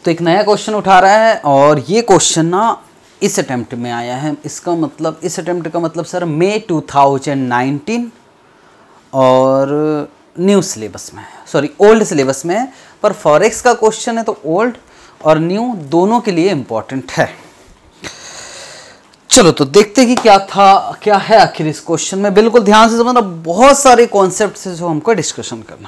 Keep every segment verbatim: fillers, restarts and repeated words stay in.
तो एक नया क्वेश्चन उठा रहा है और ये क्वेश्चन ना इस अटेम्प्ट में आया है। इसका मतलब इस अटेम्प्ट का मतलब सर मई टू थाउजेंड नाइनटीन और न्यू सिलेबस में है, सॉरी ओल्ड सिलेबस में है, पर फॉरेक्स का क्वेश्चन है तो ओल्ड और न्यू दोनों के लिए इम्पोर्टेंट है। चलो तो देखते हैं कि क्या था, क्या है आखिर इस क्वेश्चन में। बिल्कुल ध्यान से समझना, बहुत सारे कॉन्सेप्ट से जो हमको डिस्कशन करना।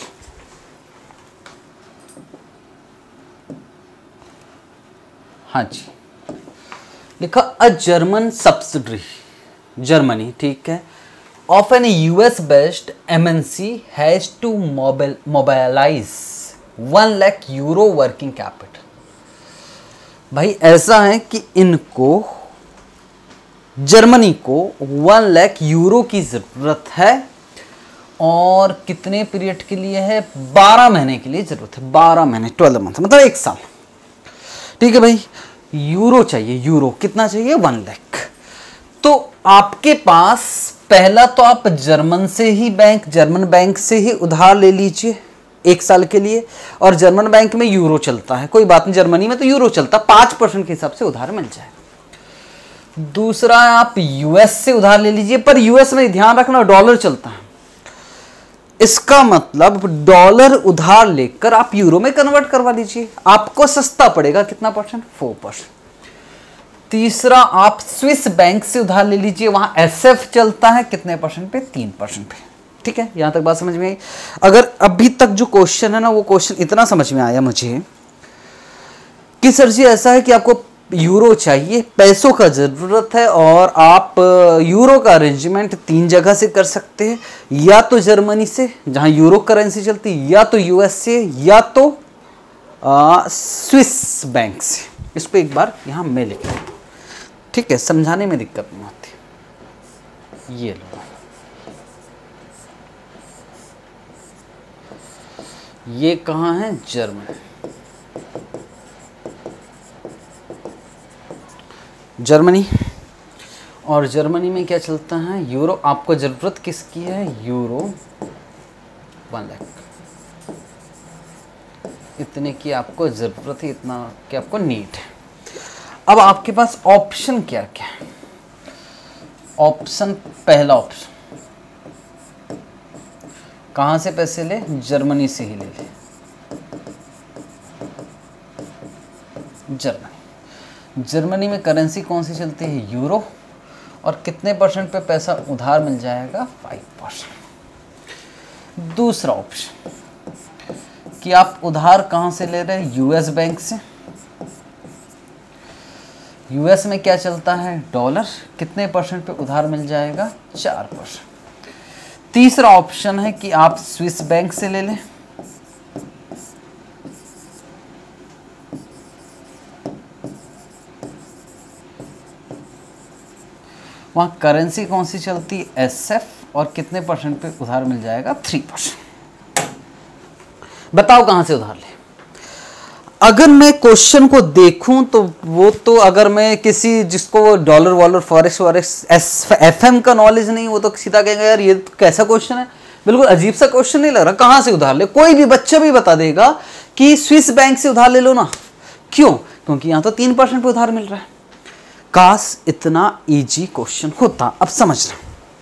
हाँ जी, लिखा अ जर्मन सब्सिडरी, जर्मनी, ठीक है, of an US based MNC has to mobilise one lakh euro working capital. भाई ऐसा है कि इनको, जर्मनी को वन लाख यूरो की जरूरत है और कितने पीरियड के लिए है, बारह महीने के लिए जरूरत है, बारह महीने, ट्वेल्व मंथ, मतलब एक साल, ठीक है भाई। यूरो चाहिए, यूरो कितना चाहिए, वन लाख। तो आपके पास पहला तो आप जर्मन से ही बैंक, जर्मन बैंक से ही उधार ले लीजिए एक साल के लिए, और जर्मन बैंक में यूरो चलता है, कोई बात नहीं, जर्मनी में तो यूरो चलता, पांच परसेंट के हिसाब से उधार मिल जाए। दूसरा आप यूएस से उधार ले लीजिए, पर यूएस में ध्यान रखना डॉलर चलता है, इसका मतलब डॉलर उधार लेकर आप यूरो में कन्वर्ट करवा लीजिए, आपको सस्ता पड़ेगा, कितना परसेंट, फोर परसेंट। तीसरा आप स्विस बैंक से उधार ले लीजिए, वहां एसएफ चलता है, कितने परसेंट पे, तीन परसेंट पे, ठीक है। यहां तक बात समझ में आई। अगर अभी तक जो क्वेश्चन है ना, वो क्वेश्चन इतना समझ में आया मुझे कि सर जी ऐसा है कि आपको यूरो चाहिए, पैसों का ज़रूरत है, और आप यूरो का अरेंजमेंट तीन जगह से कर सकते हैं, या तो जर्मनी से जहां यूरो करेंसी चलती, या तो यूएस से, या तो आ, स्विस बैंक से। इसको एक बार यहां मैं लिख लूँ, ठीक है, समझाने में दिक्कत नहीं होती। ये लो, ये कहाँ है, जर्मनी, जर्मनी, और जर्मनी में क्या चलता है, यूरो। आपको ज़रूरत किसकी है, यूरो वन लाख, इतने की आपको ज़रूरत है, इतना कि आपको नीड है। अब आपके पास ऑप्शन क्या क्या है, ऑप्शन, पहला ऑप्शन, कहाँ से पैसे ले, जर्मनी से ही ले ले, जर्मनी। जर्मनी में करेंसी कौन सी चलती है, यूरो, और कितने परसेंट पे पैसा उधार मिल जाएगा, फाइव परसेंट। दूसरा ऑप्शन कि आप उधार कहाँ से ले रहे हैं, यूएस बैंक से, यूएस में क्या चलता है, डॉलर, कितने परसेंट पे उधार मिल जाएगा, चार परसेंट। तीसरा ऑप्शन है कि आप स्विस बैंक से ले लें, वहां करेंसी कौन सी चलती है, एसएफ, और कितने परसेंट पे उधार मिल जाएगा, थ्री परसेंट। बताओ कहां से उधार ले। अगर मैं क्वेश्चन को देखूं तो वो तो, अगर मैं किसी जिसको डॉलर वॉलर फॉरेक्स वॉरेक्स एफएम का नॉलेज नहीं, वो तो सीधा कहेगा यार ये तो कैसा क्वेश्चन है, बिल्कुल अजीब सा क्वेश्चन नहीं लग रहा, कहां से उधार ले। कोई भी बच्चा भी बता देगा कि स्विस बैंक से उधार ले लो ना, क्यों, क्योंकि यहां तो तीन परसेंट पे उधार मिल रहा है। काश इतना इजी क्वेश्चन होता। अब समझना,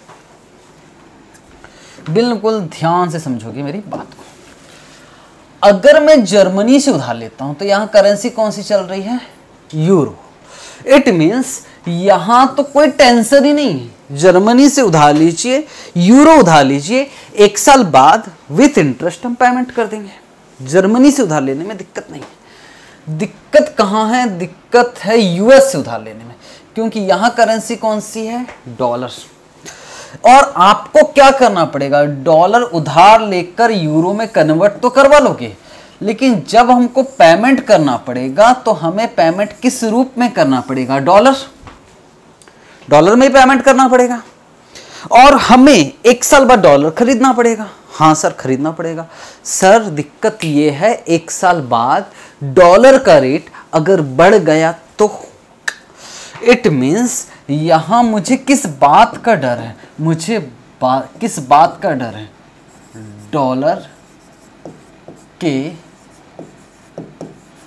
बिल्कुल ध्यान से समझोगे मेरी बात को। अगर मैं जर्मनी से उधार लेता हूं तो यहां करेंसी कौन सी चल रही है, यूरो। इट मींस यहां तो कोई टेंशन ही नहीं है, जर्मनी से उधार लीजिए, यूरो उधार लीजिए, एक साल बाद विथ इंटरेस्ट हम पेमेंट कर देंगे। जर्मनी से उधार लेने में दिक्कत नहीं है। दिक्कत कहां है, दिक्कत है यूएस से उधार लेने में, क्योंकि यहां करेंसी कौन सी है, डॉलर, और आपको क्या करना पड़ेगा, डॉलर उधार लेकर यूरो में कन्वर्ट तो करवा लोगे, लेकिन जब हमको पेमेंट करना पड़ेगा तो हमें पेमेंट किस रूप में करना पड़ेगा, डॉलर, डॉलर में पेमेंट करना पड़ेगा, और हमें एक साल बाद डॉलर खरीदना पड़ेगा। हाँ सर खरीदना पड़ेगा। सर दिक्कत ये है, एक साल बाद डॉलर का रेट अगर बढ़ गया तो, इट मीन्स यहां मुझे किस बात का डर है, मुझे बा, किस बात का डर है, डॉलर के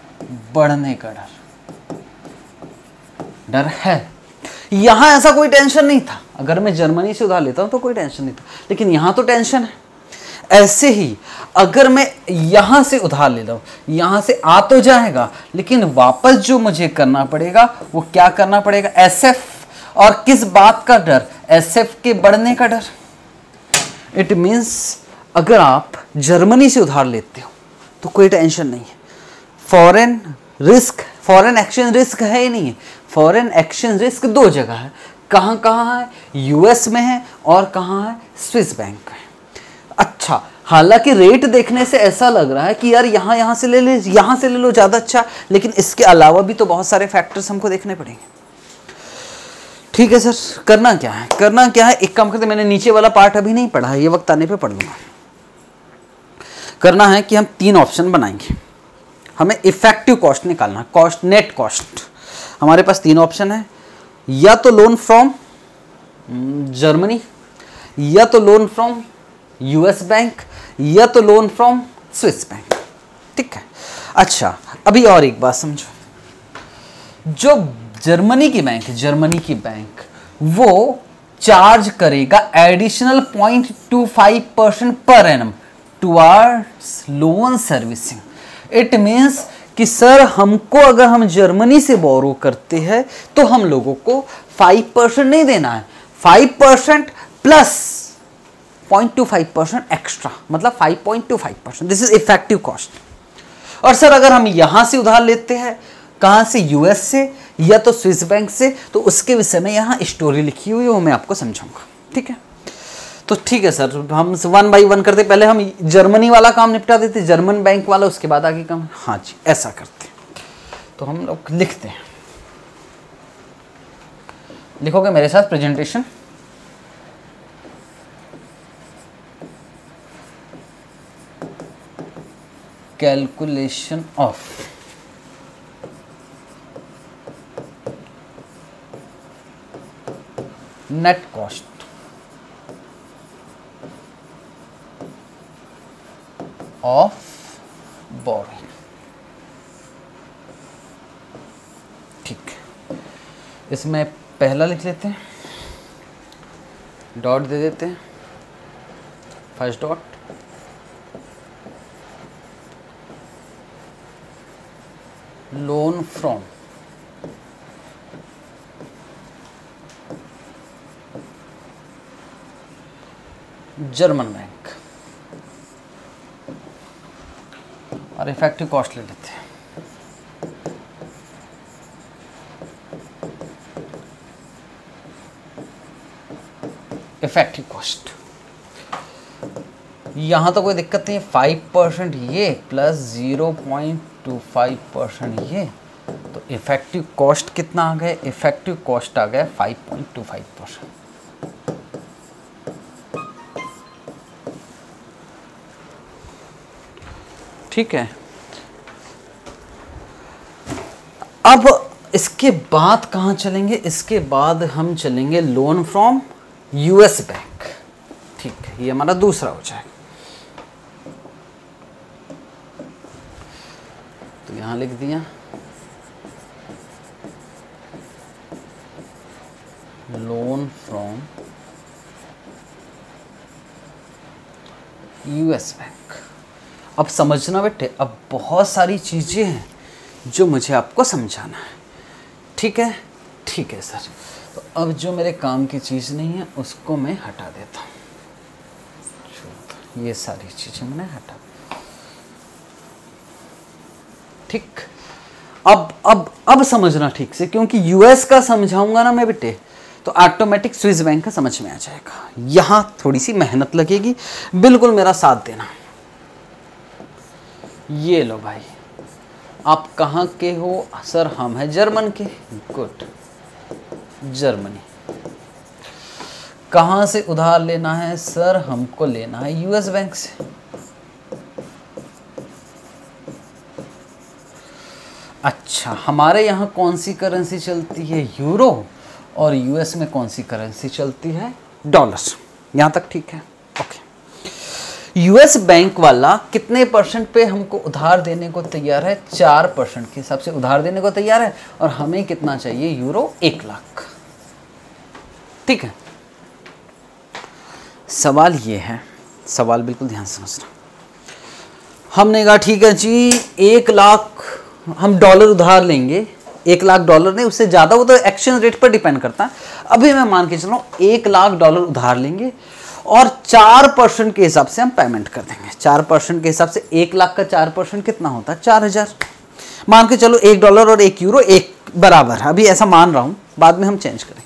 बढ़ने का डर डर है। यहां ऐसा कोई टेंशन नहीं था, अगर मैं जर्मनी से उधार लेता हूं तो कोई टेंशन नहीं था, लेकिन यहां तो टेंशन है। ऐसे ही अगर मैं यहां से उधार ले रहा हूं, यहां से आ तो जाएगा, लेकिन वापस जो मुझे करना पड़ेगा वो क्या करना पड़ेगा, एसएफ। और किस बात का डर, एसएफ के बढ़ने का डर। इट मीन्स अगर आप जर्मनी से उधार लेते हो तो कोई टेंशन नहीं है, foreign risk, foreign exchange risk है ही नहीं है। फॉरेन एक्सचेंज रिस्क दो जगह है, कहाँ कहाँ है, यूएस में है और कहाँ है, स्विस बैंक में। अच्छा, हालांकि रेट देखने से ऐसा लग रहा है कि यार यहाँ यहाँ से ले ले, यहाँ से ले लो ज़्यादा अच्छा, लेकिन इसके अलावा भी तो बहुत सारे फैक्टर्स हमको देखने पड़ेंगे। ठीक है सर, करना क्या है, करना क्या है, एक काम करते, मैंने नीचे वाला पार्ट अभी नहीं पढ़ा है, ये वक्त आने पे पढ़ लूँगा। करना है कि हम तीन ऑप्शन बनाएंगे, हमें इफेक्टिव कॉस्ट निकालना, कॉस्ट, नेट कॉस्ट। हमारे पास तीन ऑप्शन है, या तो लोन फ्रॉम जर्मनी, या तो लोन फ्रॉम यूएस बैंक, या तो लोन फ्रॉम स्विस बैंक। ठीक है। अच्छा, अभी और एक बात समझो, जो जर्मनी की बैंक है, जर्मनी की बैंक वो चार्ज करेगा additional point two five percent पर annum towards loan servicing. It means कि सर हमको अगर हम जर्मनी से बोरो करते हैं तो हम लोगों को फाइव परसेंट नहीं देना है, five percent plus point two five percent extra, मतलब five point two five percent. This is effective cost. और सर अगर हम यहां से उधार लेते हैं, कहां से, यूएस से या तो स्विस बैंक से, तो उसके विषय में यहाँ स्टोरी लिखी हुई है, वो मैं आपको समझाऊंगा। ठीक है, तो ठीक है सर, हम वन बाई वन करते, पहले हम जर्मनी वाला काम निपटा देते, जर्मन बैंक वाला, उसके बाद आगे काम। हाँ जी, ऐसा करते। तो हम लोग लिखते हैं, लिखोगे मेरे साथ presentation. Calculation of net cost of borrowing. ठीक, इसमें पहला लिख लेते हैं, डॉट दे देते हैं, first dot, loan from German bank, और इफेक्टिव कॉस्ट ले लेते हैं। इफेक्टिव कॉस्ट यहां तो कोई दिक्कत नहीं है, फाइव परसेंट ये plus zero point two five percent ये, तो इफेक्टिव कॉस्ट कितना आ गया, इफेक्टिव कॉस्ट आ गया five point two five percent. ठीक है, अब इसके बाद कहाँ चलेंगे, इसके बाद हम चलेंगे लोन फ्रॉम यूएस बैंक। ठीक है, ये हमारा दूसरा हो जाएगा। तो यहां लिख दिया लोन फ्रॉम यूएस बैंक। अब समझना बेटे, अब बहुत सारी चीज़ें हैं जो मुझे आपको समझाना है। ठीक है, ठीक है सर। तो अब जो मेरे काम की चीज़ नहीं है उसको मैं हटा देता हूँ, ये सारी चीज़ें मैंने हटा। ठीक, अब अब अब समझना ठीक से, क्योंकि यूएस का समझाऊंगा ना मैं बेटे तो ऑटोमेटिक स्विस बैंक का समझ में आ जाएगा। यहाँ थोड़ी सी मेहनत लगेगी, बिल्कुल मेरा साथ देना। ये लो भाई, आप कहाँ के हो सर, हम हैं जर्मन के। Good, Germany. कहाँ से उधार लेना है सर, हमको लेना है यूएस बैंक से। अच्छा, हमारे यहाँ कौन सी करेंसी चलती है, यूरो, और यूएस में कौन सी करेंसी चलती है, डॉलर। यहाँ तक ठीक है, ओके। यूएस बैंक वाला कितने परसेंट पे हमको उधार देने को तैयार है? चार परसेंट के हिसाब से उधार देने को तैयार है, और हमें कितना चाहिए? यूरो एक लाख। ठीक है, सवाल ये है, सवाल बिल्कुल ध्यान से समझना। हमने कहा ठीक है जी, एक लाख हम डॉलर उधार लेंगे, एक लाख डॉलर नहीं, उससे ज़्यादा, वो तो एक्सचेंज रेट पर डिपेंड करता है। अभी मैं मान के चल रहा हूँ एक लाख डॉलर उधार लेंगे और चार परसेंट के हिसाब से हम पेमेंट कर देंगे। चार परसेंट के हिसाब से एक लाख का चार परसेंट कितना होता है? चार हजार। मान के चलो एक डॉलर और एक यूरो एक बराबर, अभी ऐसा मान रहा हूँ, बाद में हम चेंज करें।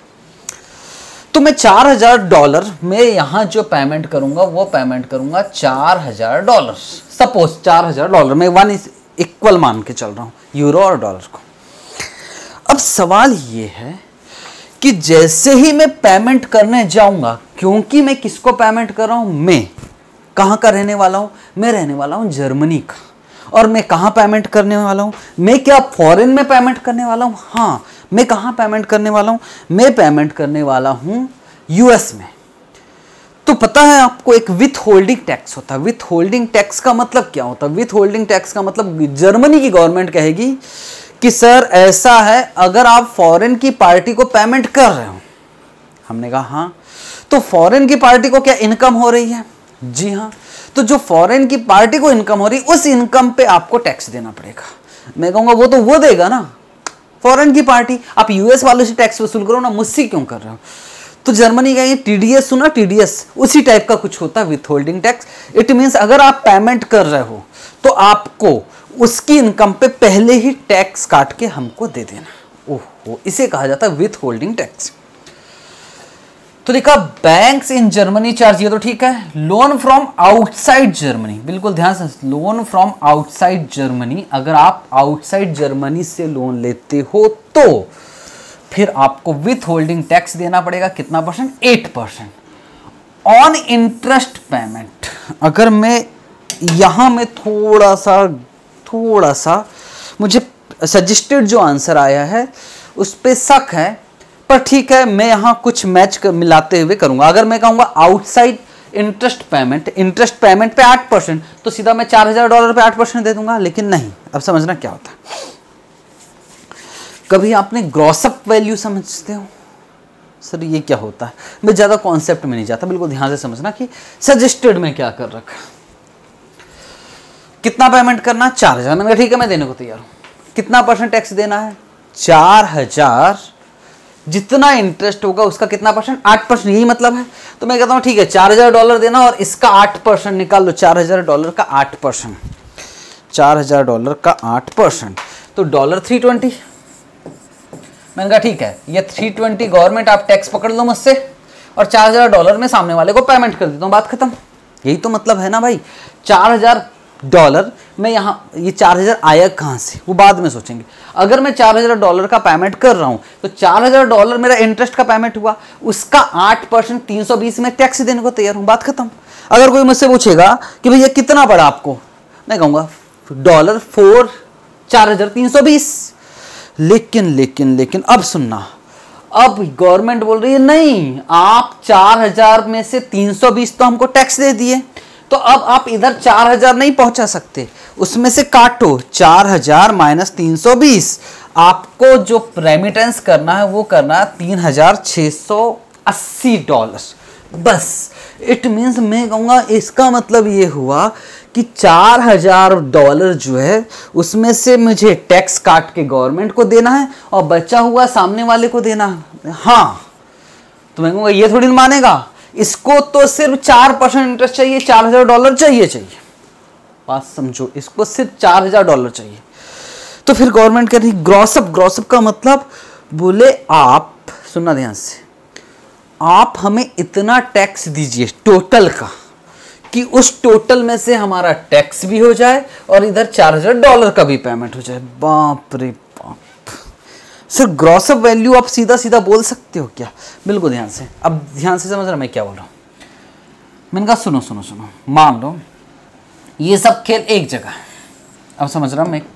तो मैं चार हजार डॉलर में यहाँ जो पेमेंट करूंगा वो पेमेंट करूंगा चार हजार डॉलर। सपोज चार हजार डॉलर में वन इज इक्वल मान के चल रहा हूँ यूरो और डॉलर को। अब सवाल ये है कि जैसे ही मैं पेमेंट करने जाऊंगा, क्योंकि मैं किसको पेमेंट कर रहा हूं? मैं कहां का रहने वाला हूं? मैं रहने वाला हूं जर्मनी का। और मैं कहां पेमेंट करने वाला हूं? मैं क्या फॉरेन में पेमेंट करने वाला हूं? हाँ, मैं कहां पेमेंट करने वाला हूं? मैं पेमेंट करने वाला हूं यूएस में। तो पता है आपको, एक विथ होल्डिंग टैक्स होता है। विथ होल्डिंग टैक्स का मतलब क्या होता है? विथ होल्डिंग टैक्स का मतलब जर्मनी की गवर्नमेंट कहेगी कि सर ऐसा है, अगर आप फॉरेन की पार्टी को पेमेंट कर रहे हो। हमने कहा हाँ, तो फॉरेन की पार्टी को क्या इनकम हो रही है? जी हाँ, तो जो फॉरेन की पार्टी को इनकम हो रही है, उस इनकम पे आपको टैक्स देना पड़ेगा। मैं कहूंगा वो तो वो देगा ना, फॉरेन की पार्टी। आप यूएस वालों से टैक्स वसूल करो ना, मुझसे क्यों कर रहे हो? तो जर्मनी का ये टीडीएस सुना, टीडीएस उसी टाइप का कुछ होता है, withholding tax. It means अगर आप पेमेंट कर रहे हो तो आपको उसकी इनकम पे पहले ही टैक्स काट के हमको दे देना। ओहो, इसे कहा जाता है विथ होल्डिंग टैक्स। तो लिखा बैंक्स इन जर्मनी चार्ज, ये तो ठीक है। लोन फ्रॉम आउटसाइड जर्मनी, बिल्कुल ध्यान से, लोन फ्रॉम आउटसाइड जर्मनी, अगर आप आउटसाइड जर्मनी से लोन लेते हो तो फिर आपको विथ होल्डिंग टैक्स देना पड़ेगा। कितना percent? Eight percent on interest payment. अगर मैं यहां में थोड़ा सा थोड़ा सा मुझे सजेस्टेड जो आंसर आया है उस पे शक है, पर ठीक है, मैं यहां कुछ मैच कर, मिलाते हुए करूंगा। अगर मैं कहूंगा outside interest payment, interest payment पे आठ परसेंट, तो सीधा मैं चार हजार डॉलर पे आठ परसेंट दे दूंगा। लेकिन नहीं, अब समझना क्या होता है। कभी आपने ग्रॉसअप वैल्यू समझते हो? सर ये क्या होता है? मैं ज्यादा कॉन्सेप्ट में नहीं जाता, बिल्कुल ध्यान से समझना कि सजेस्टेड में क्या कर रखा। कितना पेमेंट करना? चार हजार। मैंने कहा ठीक है, मैं देने को तैयार हूं। कितना परसेंट टैक्स देना है? चार हजार। जितना इंटरेस्ट होगा उसका कितना परसेंट? आठ परसेंट, यही मतलब है। तो मैं कहता हूं ठीक है, चार हजार डॉलर देना और इसका आठ परसेंट निकाल लो। चार हजार डॉलर का आठ परसेंट, चार हजार डॉलर का आठ परसेंट, तो डॉलर थ्री ट्वेंटी। मैंने कहा ठीक है, ये थ्री ट्वेंटी गवर्नमेंट आप टैक्स पकड़ लो मुझसे, और चार हजार डॉलर में सामने वाले को पेमेंट कर देता हूं, बात खत्म। यही तो मतलब है ना भाई। चार हजार डॉलर में यहाँ, ये चार हजार आया कहाँ से वो बाद में सोचेंगे। अगर मैं चार हजार डॉलर का पेमेंट कर रहा हूँ तो चार हजार डॉलर मेरा इंटरेस्ट का पेमेंट हुआ, उसका आठ परसेंट तीन सौ बीस में टैक्स देने को तैयार हूँ, बात खत्म। अगर कोई मुझसे पूछेगा कि भैया कितना पड़ा आपको, मैं कहूँगा डॉलर फोर चार हजार तीन सौ बीस। लेकिन लेकिन लेकिन अब सुनना, अब गवर्नमेंट बोल रही है नहीं, आप चार हजार में से तीन सौ बीस तो हमको टैक्स दे दिए, तो अब आप इधर चार हजार नहीं पहुंचा सकते, उसमें से काटो चार हजार माइनस तीन सौ बीस। आपको जो रेमिटेंस करना है वो करना है तीन हजार छह सौ अस्सी डॉलर बस। इट मीन्स मैं कहूँगा इसका मतलब ये हुआ कि चार हजार डॉलर जो है उसमें से मुझे टैक्स काट के गवर्नमेंट को देना है और बचा हुआ सामने वाले को देना है। हाँ, तो मैं कहूँगा ये थोड़ी मानेगा, इसको तो सिर्फ चार परसेंट इंटरेस्ट चाहिए, चार हजार डॉलर चाहिए चाहिए बात समझो, इसको सिर्फ चार हजार डॉलर चाहिए। तो फिर गवर्नमेंट कह रही ग्रॉसअप, ग्रॉसअप का मतलब बोले आप सुनना ध्यान से, आप हमें इतना टैक्स दीजिए टोटल का कि उस टोटल में से हमारा टैक्स भी हो जाए और इधर चार हजार डॉलर का भी पेमेंट हो जाए। बाप रे बाप, सर ग्रॉसअप वैल्यू आप सीधा सीधा बोल सकते हो क्या? बिल्कुल ध्यान से, अब ध्यान से समझ रहा मैं क्या बोल रहा हूँ। मैंने कहा सुनो सुनो सुनो, मान लो ये सब खेल एक जगह, अब समझ रहा मैं।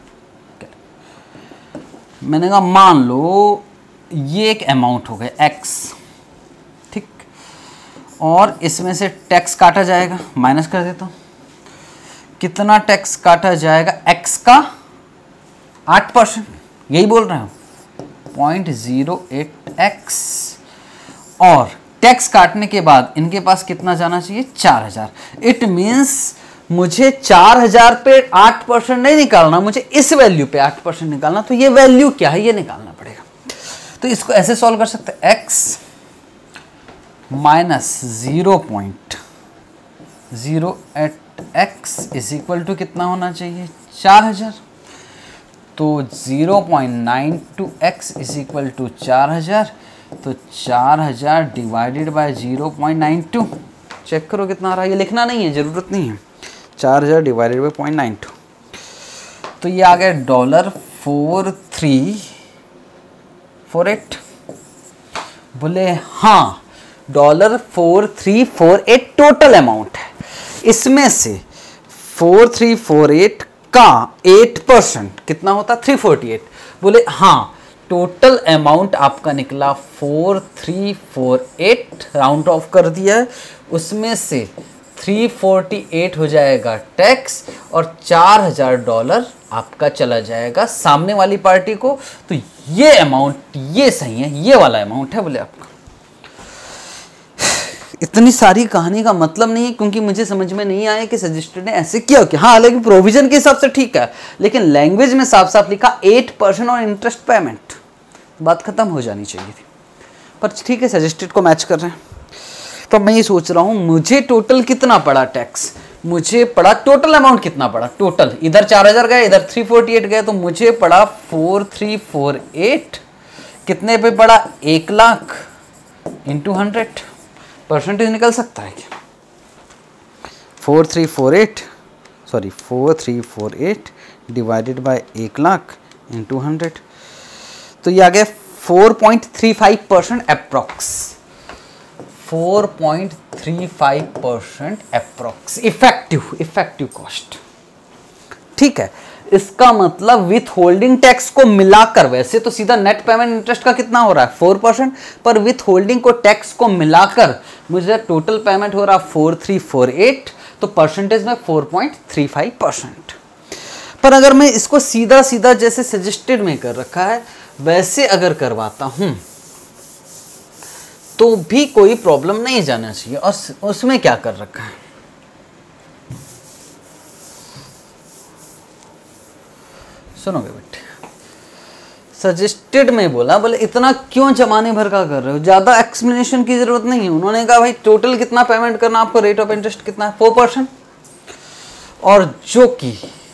मैंने कहा मान लो ये एक अमाउंट हो गया एक्स, ठीक, और इसमें से टैक्स काटा जाएगा, माइनस कर देता हूँ। कितना टैक्स काटा जाएगा? एक्स का आठ परसेंट, यही बोल रहे हो, पॉइंट जीरो एट एक्स। और टैक्स काटने के बाद इनके पास कितना जाना चाहिए? चार हजार। इट मीन्स मुझे चार हजार पे आठ परसेंट नहीं निकालना, मुझे इस वैल्यू पे आठ परसेंट निकालना। तो ये वैल्यू क्या है, ये निकालना पड़ेगा। तो इसको ऐसे सॉल्व कर सकते हैं, X minus zero point zero eight X is equal to कितना होना चाहिए? चार हजार। तो zero point nine two X is equal to चार हजार। तो चार हजार divided by zero point nine two, check करो कितना आ रहा है। ये लिखना नहीं है, ज़रूरत नहीं है। चार हजार divided by point nine two, तो ये आ गया dollar four three four eight. बोले हाँ, dollar four three four eight total amount है। इसमें से फोर थ्री फोर एट का एट परसेंट कितना होता? Three forty eight. बोले हाँ, टोटल अमाउंट आपका निकला four three four eight, round off कर दिया है। उसमें से थ्री फोर्टी एट हो जाएगा टैक्स और चार हजार डॉलर आपका चला जाएगा सामने वाली पार्टी को। तो ये अमाउंट, ये सही है, ये वाला अमाउंट है बोले आपका। इतनी सारी कहानी का मतलब नहीं है, क्योंकि मुझे समझ में नहीं आया कि सजेस्टेड ने ऐसे किया क्या। हाँ, लेकिन प्रोविजन के हिसाब से ठीक है, लेकिन लैंग्वेज में साफ साफ लिखा एट परसेंट और इंटरेस्ट पेमेंट, बात खत्म हो जानी चाहिए थी। पर ठीक है, सजेस्टेड को मैच कर रहे हैं। तो मैं ये सोच रहा हूँ, मुझे टोटल कितना पड़ा टैक्स? मुझे पड़ा टोटल अमाउंट कितना पड़ा? टोटल इधर चार हजार गए, इधर थ्री फोर्टी एट गए, तो मुझे पड़ा फोर थ्री फोर एट। कितने पे पड़ा? एक लाख इंटू हंड्रेड। परसेंटेज निकल सकता है क्या? Four three four eight sorry four three four eight divided by एक लाख इंटू हंड्रेड, तो ये आ गया four point three five percent approx. Four point three five percent approx effective effective cost. ठीक है, इसका मतलब विथ होल्डिंग टैक्स को मिलाकर, वैसे तो सीधा नेट पेमेंट इंटरेस्ट का कितना हो रहा है? फोर परसेंट, पर विथ होल्डिंग को टैक्स को मिलाकर मुझे टोटल पेमेंट हो रहा है फोर थ्री फोर एट, तो परसेंटेज में four point three five percent. पर अगर मैं इसको सीधा सीधा जैसे सजेस्टेड में कर रखा है वैसे अगर करवाता हूं तो भी कोई प्रॉब्लम नहीं जाना चाहिए। और उसमें क्या कर रखा है? सुनोगे बेटे, सजेस्टेड में बोला, बोले इतना क्यों जमाने भर का कर रहे हो, ज्यादा एक्सप्लेनेशन की जरूरत नहीं है। उन्होंने कहा भाई टोटल कितना पेमेंट करना आपको, रेट ऑफ इंटरेस्ट कितना है? फोर परसेंट, और जो कि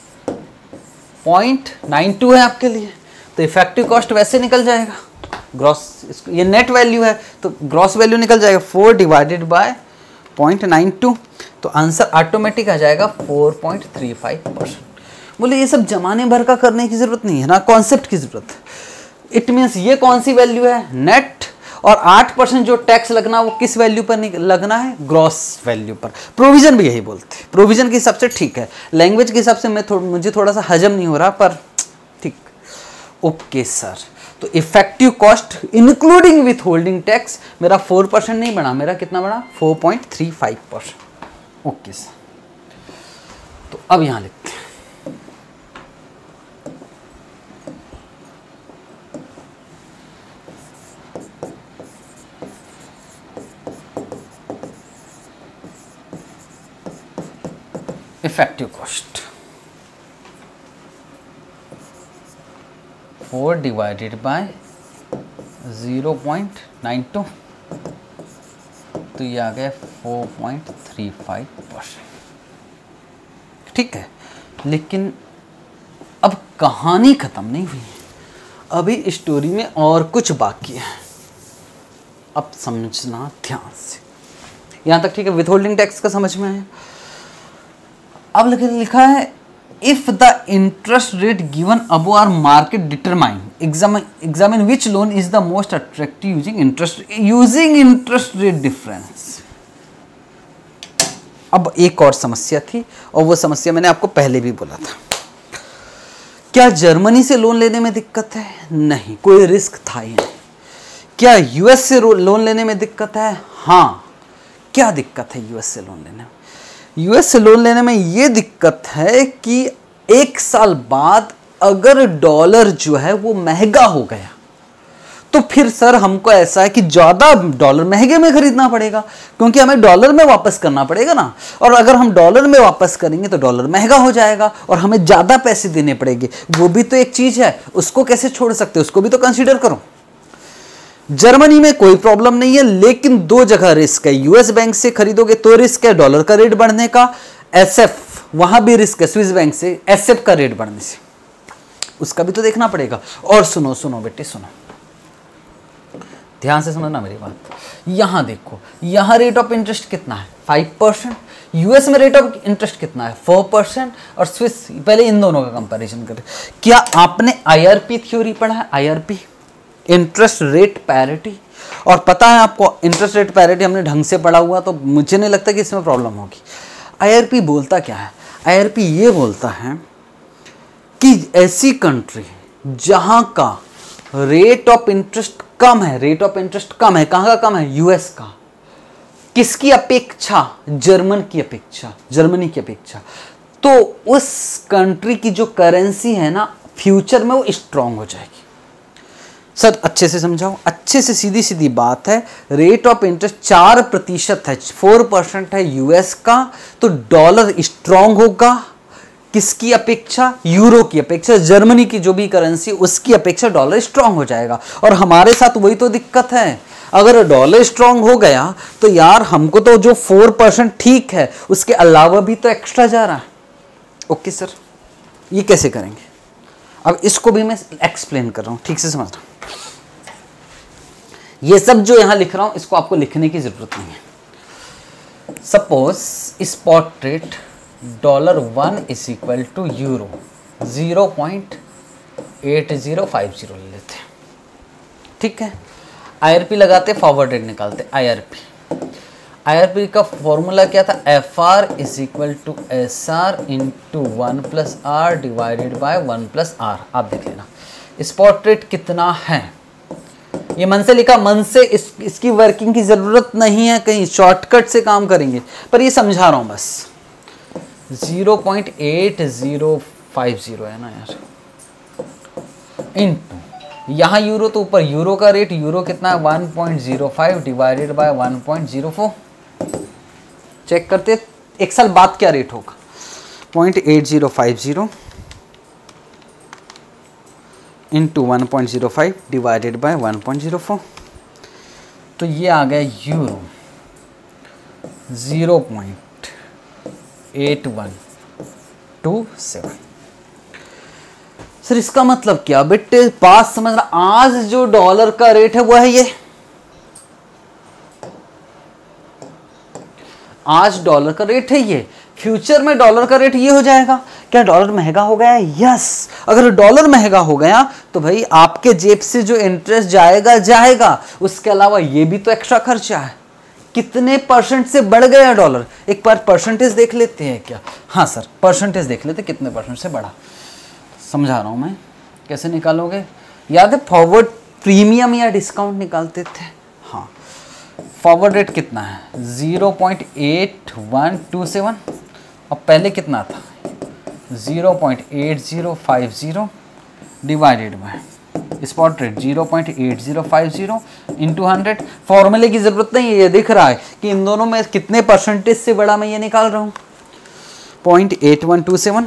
पॉइंट नाइन टू है आपके लिए, तो इफेक्टिव कॉस्ट वैसे निकल जाएगा। ग्रॉस, ये नेट वैल्यू है तो ग्रॉस वैल्यू निकल जाएगा four divided by point nine two, तो आंसर ऑटोमेटिक आ जाएगा four point three five percent. बोले ये सब जमाने भर का करने की जरूरत नहीं है ना, कॉन्सेप्ट की जरूरत है। इट मीन्स ये कौन सी वैल्यू है? नेट, और आठ परसेंट जो टैक्स लगना वो किस वैल्यू पर लगना है? ग्रॉस वैल्यू पर। प्रोविजन भी यही बोलते हैं, प्रोविजन के हिसाब से ठीक है, लैंग्वेज के हिसाब से मैं थो, मुझे थोड़ा सा हजम नहीं हो रहा, पर ठीक। ओके सर, तो effective cost including withholding tax मेरा फोर परसेंट नहीं बना, मेरा कितना बना? Four point three five percent. Okay sir, तो अब यहां लिखते हैं effective cost four divided by zero point nine two, तो ये आ गया four point three five percent. ठीक है, लेकिन अब कहानी खत्म नहीं हुई है, अभी स्टोरी में और कुछ बाकी है। अब समझना ध्यान से, यहां तक ठीक है, विथहोल्डिंग टैक्स का समझ में आया। अब लिखा है if the interest rate given above are market determine examine examine which loan is the most attractive using interest using interest rate difference. अब एक और समस्या थी, और वो समस्या मैंने आपको पहले भी बोला था। क्या जर्मनी से लोन लेने में दिक्कत है? नहीं, कोई रिस्क था ही नहीं। क्या यूएस से लोन लेने में दिक्कत है? हाँ, क्या दिक्कत है यूएस से लोन लेने में? यूएस से लोन लेने में ये दिक्कत है कि एक साल बाद अगर डॉलर जो है वो महंगा हो गया तो फिर सर हमको ऐसा है कि ज़्यादा डॉलर महंगे में खरीदना पड़ेगा, क्योंकि हमें डॉलर में वापस करना पड़ेगा ना, और अगर हम डॉलर में वापस करेंगे तो डॉलर महंगा हो जाएगा और हमें ज़्यादा पैसे देने पड़ेंगे। वो भी तो एक चीज़ है, उसको कैसे छोड़ सकते हो, उसको भी तो कंसीडर करो। जर्मनी में कोई प्रॉब्लम नहीं है, लेकिन दो जगह रिस्क है। यूएस बैंक से खरीदोगे तो रिस्क है डॉलर का रेट बढ़ने का, एसएफ वहां भी रिस्क है स्विस बैंक से एसएफ का रेट बढ़ने से, उसका भी तो देखना पड़ेगा। और सुनो सुनो बेटे सुनो, ध्यान से समझना मेरी बात। यहां देखो, यहां रेट ऑफ इंटरेस्ट कितना है, फाइव परसेंट। यूएस में रेट ऑफ इंटरेस्ट कितना है, फोर परसेंट। और स्विस, पहले इन दोनों का कंपैरिजन करें। क्या आपने आईआरपी थ्योरी पढ़ा है? IRP, interest rate parity. और पता है आपको, इंटरेस्ट रेट पैरिटी हमने ढंग से पढ़ा हुआ, तो मुझे नहीं लगता कि इसमें प्रॉब्लम होगी। आईआरपी बोलता क्या है? आईआरपी ये बोलता है कि ऐसी कंट्री जहां का रेट ऑफ इंटरेस्ट कम है, रेट ऑफ इंटरेस्ट कम है, कहां का कम है? यूएस का। किसकी अपेक्षा? जर्मन की अपेक्षा, जर्मनी की अपेक्षा। तो उस कंट्री की जो करेंसी है ना, फ्यूचर में वो स्ट्रांग हो जाएगी। सर अच्छे से समझाओ, अच्छे से, सीधी सीधी बात है। रेट ऑफ इंटरेस्ट चार प्रतिशत है, फोर परसेंट है यूएस का, तो डॉलर स्ट्रांग होगा। किसकी अपेक्षा? यूरो की अपेक्षा। जर्मनी की जो भी करेंसी उसकी अपेक्षा डॉलर स्ट्रांग हो जाएगा। और हमारे साथ वही तो दिक्कत है, अगर डॉलर स्ट्रांग हो गया तो यार हमको तो जो फोर परसेंट ठीक है, उसके अलावा भी तो एक्स्ट्रा जा रहा है। ओके सर, ये कैसे करेंगे? अब इसको भी मैं एक्सप्लेन कर रहा हूं, ठीक से समझना। ये सब जो यहां लिख रहा हूं इसको आपको लिखने की जरूरत नहीं है। Suppose spot rate dollar one is equal to euro zero point eight zero five zero ले लेते हैं, ठीक है। आईआरपी लगाते, फॉरवर्ड रेट निकालते। आईआरपी आईआरपी का फॉर्मूला क्या था? F R is equal to S R into one plus R divided by one plus R. आप देख लेना स्पॉट रेट कितना है, ये मन से लिखा, मन से इस, इसकी वर्किंग की जरूरत नहीं है, कहीं शॉर्टकट से काम करेंगे, पर ये समझा रहा हूं बस। Zero point eight zero five zero है ना यार, इंटू यहाँ यूरो, तो ऊपर यूरो का रेट, यूरो कितना है? One point zero five divided by one point zero four. Check करते एक साल बाद क्या रेट होगा। Point eight zero five zero into one point zero five divided by one point zero four, तो ये आ गया euro zero point eight one two seven. Sir इसका मतलब क्या बेटे? पास समझना, आज जो डॉलर का रेट है वो है ये, आज डॉलर का रेट है ये, फ्यूचर में डॉलर का रेट ये हो जाएगा। क्या डॉलर महंगा हो गया? यस। अगर डॉलर महंगा हो गया तो भाई आपके जेब से जो इंटरेस्ट जाएगा जाएगा, उसके अलावा ये भी तो एक्स्ट्रा खर्चा है। कितने परसेंट से बढ़ गया डॉलर? एक बार परसेंटेज देख लेते हैं क्या? हाँ सर, परसेंटेज देख लेते, कितने परसेंट से बढ़ा। समझा रहा हूँ मैं, कैसे निकालोगे? याद है फॉरवर्ड प्रीमियम या डिस्काउंट निकालते थे? हाँ, फॉरवर्ड रेट कितना है? Zero point eight one two seven, और पहले कितना था? Zero point eight zero five zero divided by spot rate zero point eight zero five zero into hundred. फॉर्मूले की जरूरत नहीं है, ये दिख रहा है कि इन दोनों में कितने परसेंटेज से बड़ा मैं ये निकाल रहा हूँ। Point eight one two seven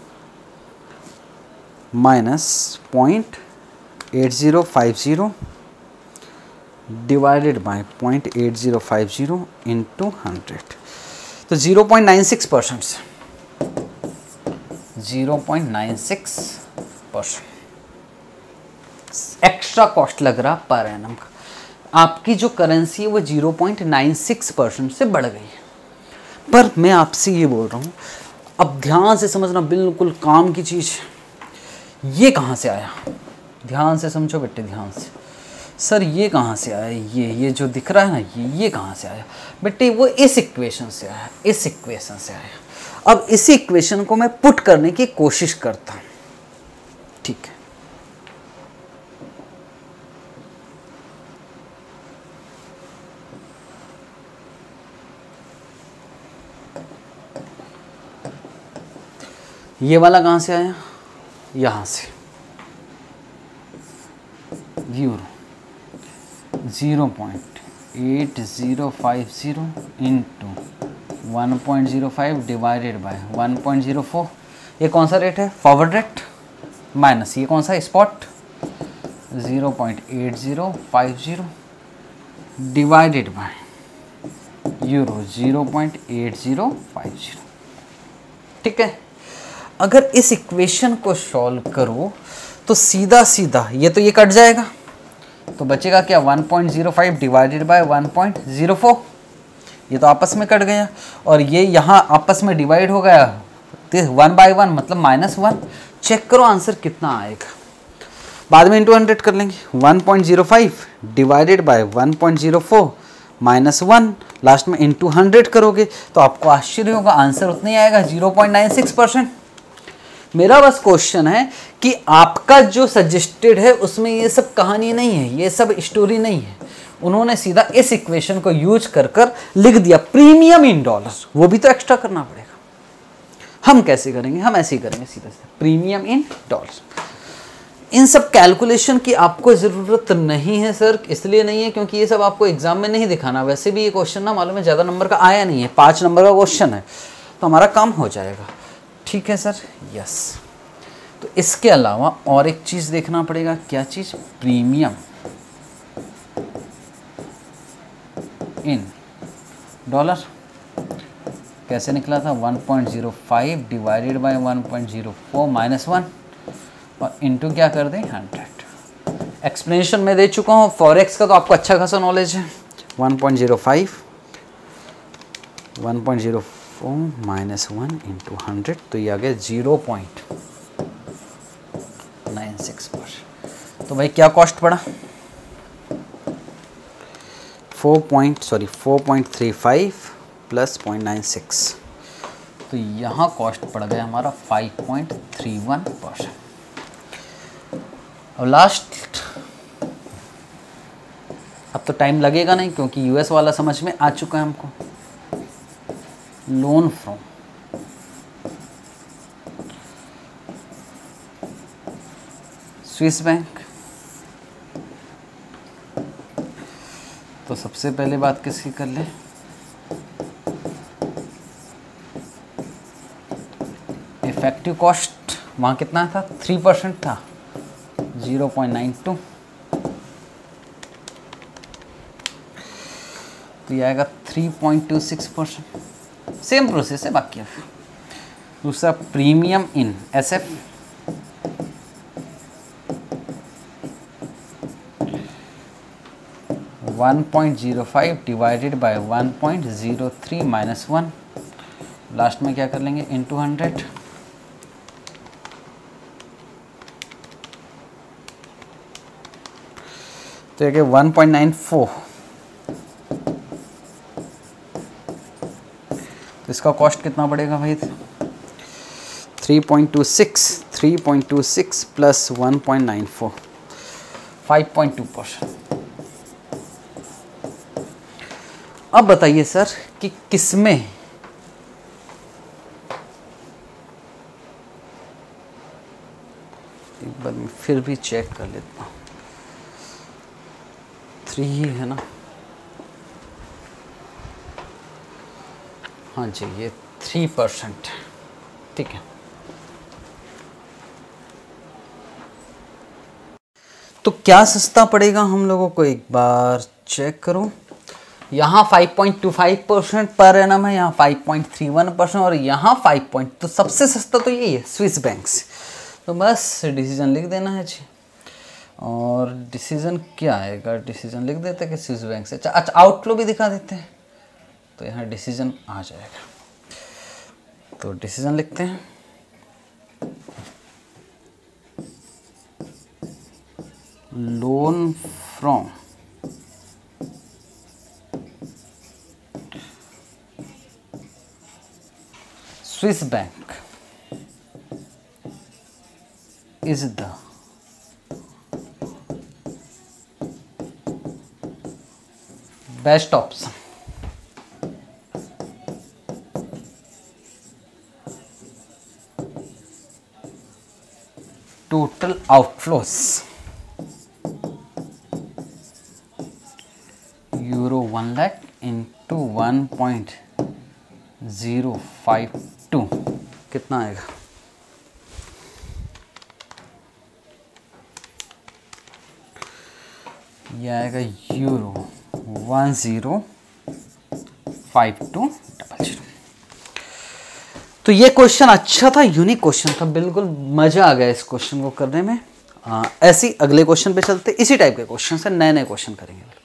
minus point eight zero five zero divided by point eight zero five zero into hundred, तो zero point nine six percent से zero point nine six percent extra cost लग रहा per annum का। आपकी जो currency है वो zero point nine six percent से बढ़ गई है। पर मैं आपसे ये बोल रहा हूँ, अब ध्यान से समझना, बिल्कुल काम की चीज़। ये कहाँ से आया? ध्यान से समझो बेटे, ध्यान से। सर ये कहाँ से आया? ये ये जो दिख रहा है ना, ये ये कहाँ से आया बेटे? वो इस इक्वेशन से आया, इस इक्वेशन से आया। अब इस इक्वेशन को मैं पुट करने की कोशिश करता हूँ, ठीक है। ये वाला कहाँ से आया, यहाँ से, euro zero point eight zero five zero into one point zero five divided by one point zero four. ये कौन सा रेट है, फॉरवर्ड रेट, माइनस ये कौन सा, spot, zero point eight zero five zero divided by euro zero point eight zero five zero. ठीक है, अगर इस इक्वेशन को सॉल्व करो तो सीधा सीधा ये तो ये कट जाएगा, तो बचेगा क्या, one point zero five divided by one point zero four, ये तो आपस में कट गया, और ये यहाँ आपस में डिवाइड हो गया, वन बाय वन मतलब माइनस वन। चेक करो आंसर कितना आएगा, बाद में इंटू हंड्रेड कर लेंगे। One point zero five divided by one point zero four minus one, last में इंटू हंड्रेड करोगे तो आपको आश्चर्य होगा, आंसर उतना ही आएगा, zero point nine six percent. मेरा बस क्वेश्चन है कि आपका जो सजेस्टेड है उसमें ये सब कहानी नहीं है, ये सब स्टोरी नहीं है। उन्होंने सीधा इस इक्वेशन को यूज कर कर लिख दिया प्रीमियम इन डॉलर, वो भी तो एक्स्ट्रा करना पड़ेगा। हम कैसे करेंगे, हम ऐसे ही करेंगे सीधा सीधा, प्रीमियम इन डॉलर। इन सब कैलकुलेशन की आपको ज़रूरत नहीं है सर, इसलिए नहीं है क्योंकि ये सब आपको एग्जाम में नहीं दिखाना। वैसे भी ये क्वेश्चन ना मालूम है ज़्यादा नंबर का आया नहीं है, पाँच नंबर का क्वेश्चन है, तो हमारा काम हो जाएगा। ठीक है सर, यस। तो इसके अलावा और एक चीज़ देखना पड़ेगा, क्या चीज़, प्रीमियम इन डॉलर। कैसे निकला था, one point zero five divided by one point zero four minus one, और इनटू क्या कर दें, हंड्रेड। एक्सप्लेनेशन में दे चुका हूँ, फॉरेक्स का तो आपको अच्छा खासा नॉलेज है। One point zero five one point zero four minus one into hundred, तो ये आ गया ज़ीरो पॉइंट नाइन सिक्स पर। तो भाई क्या कॉस्ट पड़ा, four point sorry four point three five plus point nine six, तो यहाँ कॉस्ट पड़ गया हमारा five point three one percent. अब लास्ट, अब तो टाइम लगेगा नहीं क्योंकि यूएस वाला समझ में आ चुका है हमको। लोन फ्रॉम स्विस बैंक, तो सबसे पहले बात किसकी कर ले, इफेक्टिव कॉस्ट वहाँ कितना था, थ्री परसेंट था, ज़ीरो पॉइंट नाइन टू, तो ये आएगा three point two six percent. Same process है बाकी। अब दूसरा premium in S F, one point zero five divided by one point zero three minus one, last में क्या कर लेंगे, इंटू हंड्रेड। तो ये वन पॉइंट नाइन फोर, तो इसका कॉस्ट कितना पड़ेगा भाई, three point two six three point two six plus one point nine four, five point two percent. अब बताइए सर कि किसमें एक बार मैं फिर भी चेक कर लेता हूँ, थ्री ही है ना, हाँ जी ये थ्री परसेंट, ठीक है। तो क्या सस्ता पड़ेगा हम लोगों को, एक बार चेक करो। यहाँ five point two five percent पर एनम है, यहाँ five point three one percent और यहाँ फाइव पॉइंट, तो सबसे सस्ता तो यही है स्विस बैंक से। तो बस डिसीजन लिख देना है जी, और डिसीजन क्या आएगा, डिसीजन लिख देते हैं कि स्विस बैंक से। अच्छा आउटफ्लो भी दिखा देते हैं, तो यहाँ डिसीजन आ जाएगा। तो डिसीजन लिखते हैं, loan from Swiss bank is the best option. Total outflows euro one lakh into one point zero five two कितना आएगा? ये आएगा euro one zero five two double zero. तो ये क्वेश्चन अच्छा था, यूनिक क्वेश्चन था, बिल्कुल मज़ा आ गया इस क्वेश्चन को करने में। आ, ऐसी अगले क्वेश्चन पे चलते, इसी टाइप के क्वेश्चन से नए नए क्वेश्चन करेंगे।